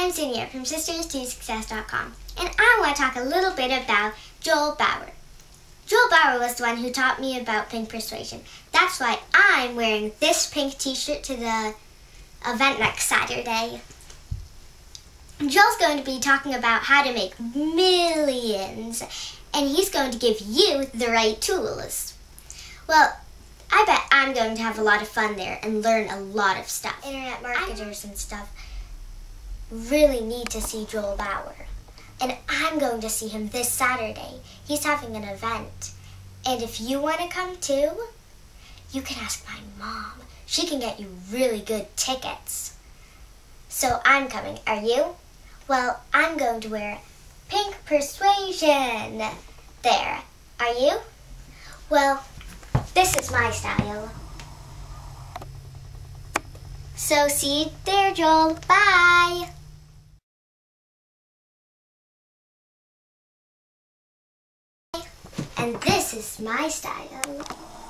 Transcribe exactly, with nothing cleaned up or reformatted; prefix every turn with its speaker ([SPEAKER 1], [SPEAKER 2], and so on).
[SPEAKER 1] I'm Zynnia from sisters to success dot com, and I want to talk a little bit about Joel Bauer. Joel Bauer was the one who taught me about pink persuasion. That's why I'm wearing this pink t-shirt to the event next Saturday. Joel's going to be talking about how to make millions, and he's going to give you the right tools. Well, I bet I'm going to have a lot of fun there and learn a lot of stuff. Internet marketers and stuff really need to see Joel Bauer. And I'm going to see him this Saturday. He's having an event. And if you want to come too, you can ask my mom. She can get you really good tickets. So I'm coming. Are you? Well, I'm going to wear pink persuasion. There. Are you? Well, this is my style. So see you there, Joel. Bye. And this is my style.